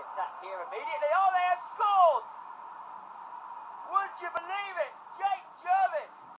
attack here immediately. Oh, they have scored! Would you believe it? Jake Jervis